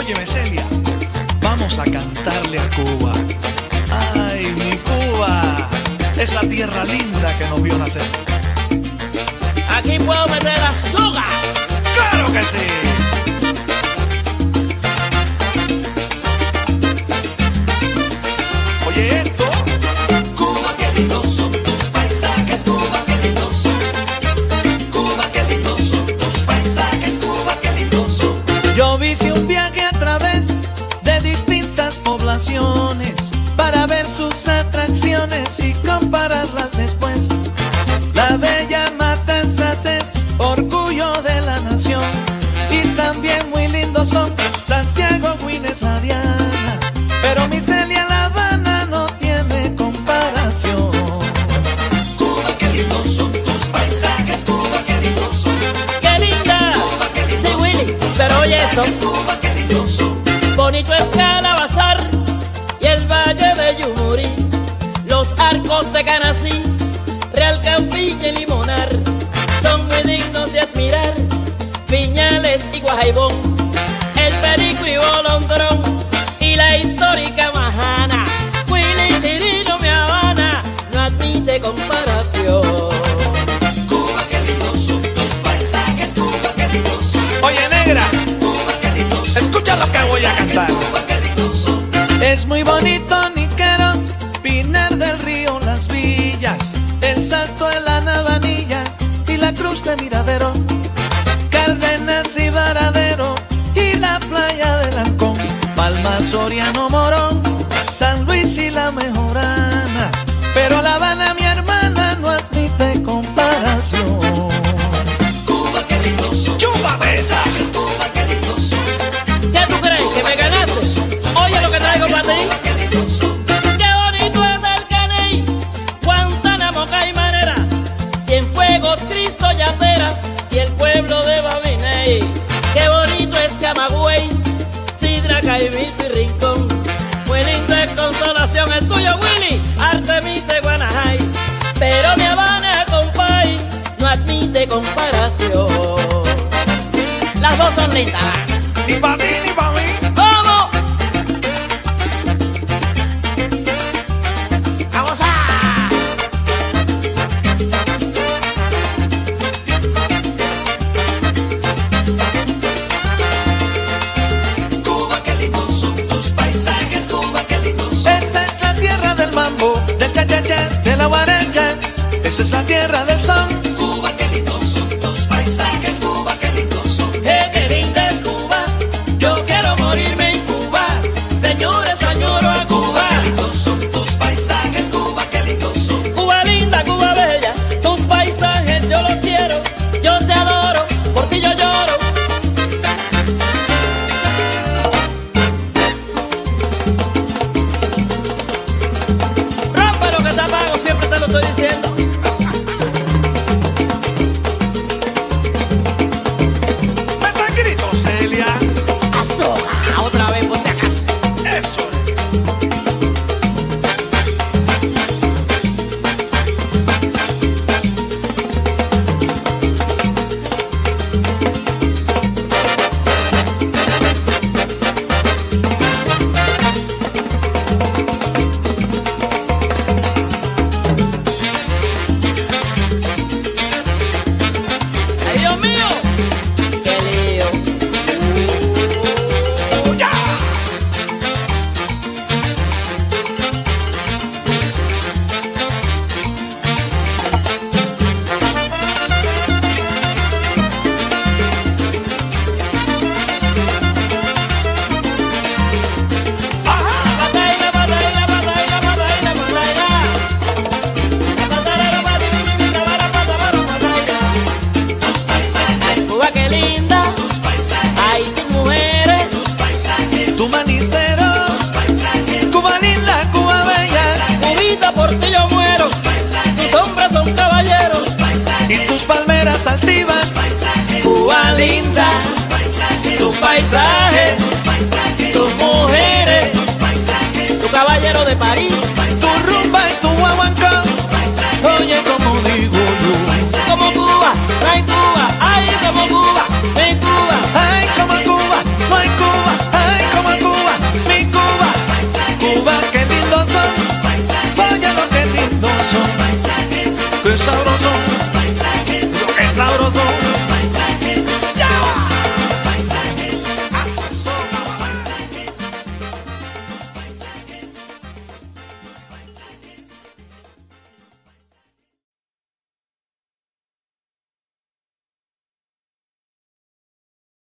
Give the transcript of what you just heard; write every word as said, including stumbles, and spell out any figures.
Óyeme, Celia, vamos a cantarle a Cuba. Ay, mi Cuba, esa tierra linda que nos vio nacer. Aquí puedo meter azúcar. ¡Claro que sí! Oye esto. Cuba, qué lindos son tus paisajes, Cuba, qué lindos son. Cuba, qué lindos son tus paisajes, Cuba, qué lindos son. Yo hice un viaje a través de distintas poblaciones para ver sus atracciones y compararlas después. La bella Matanzas es orgullo de la nación y también muy lindos son Santiago, Güines, La Diana, pero mi Celia, La Habana no tiene comparación. Cuba, qué lindos son tus paisajes, Cuba, qué lindos son. ¡Qué linda! Cuba, qué lindos Sí, Willy, son tus pero oye esto. paisajes, Cuba, qué lindos son. Bonito es Calabazar y el Valle de Yumurí, los arcos de Canací, Real Campilla y Limonar, son muy dignos de admirar. Viñales y Guajaibón, el Perico y Bolondrón, y la histórica Majana. Willy, Cirilo, Mi Habana, no admite comparación. Cuba, qué lindos son tus paisajes, Cuba, qué lindos son. Oye, negra, Cuba, qué lindos son. escucha lo que voy a cantar. Cuba, qué lindos son. Es muy bonito Niquero, Pinar del Río, Las Villas, El Salto de la Navanilla y la Cruz de Miradero, Cárdenas y Varadero y la playa de Ancón, Palma, Soriano, Morón, San Luis y La Mejorana, pero La Habana, mi hermana, no admite comparación. Cuba, qué lindos son. ¡Chúpame esa! Cuba, qué lindos son. ¿Qué tú crees? ¿Que me ganaste? Oye lo que traigo para ti. Cuba, qué lindos son. ¡Qué bonito es el Caney! Guantánamo, Caimanera, Cienfuegos, Cristo, Yateras y el pueblo de Babiney. ¡Qué bonito es Camagüey, Sidra, Caimito y Rincón! Muy lindo es Consolación, el tuyo, Willy, Artemisa y Guanajay. Pero Mi Habana, compay, no admite comparación. Las dos son lindas. Ni pa' ti, ni pa' mí. ¡Vamos! ¡Vamos a! Cuba, qué lindos son tus paisajes, Cuba, qué lindos son. Esta es la tierra del mambo, del cha-cha-cha, de la guaracha. Esa es la tierra del son. Cuba, qué lindos son tus paisajes, Cuba, qué lindos son. ¡Eh, qué linda es Cuba! Yo quiero morirme en Cuba. Señores, añoro a Cuba. Qué lindos son tus paisajes, Cuba, qué lindos son. Cuba linda, Cuba bella, tus paisajes yo los quiero, yo te adoro, por ti yo lloro. Rompe lo que te apago, siempre te lo estoy diciendo. ¡Meta el grito, Celia! Azúcar, otra vez por si acaso. ¡Eso! ¡Ay, Dios mío! ¡Qué lío! ¡Oh, ya! ¡Ajá! Pataina, pataina, pataina, pataina, pataina. Patarara, patiriri, tabara, patabara, pataina. Tus paisajes, Cuba, qué linda. tus paisajes, Ay, tus mujeres. tus paisajes, Tu manicero, tus paisajes, Cuba linda, Cuba bella. Cubita, por ti yo muero. tus paisajes, Tus hombres son caballeros. tus paisajes, Y tus palmeras altivas. paisajes, Cuba linda, tus paisajes, Tus paisajes, tus paisajes, tus mujeres, tus paisajes, tu caballero de París.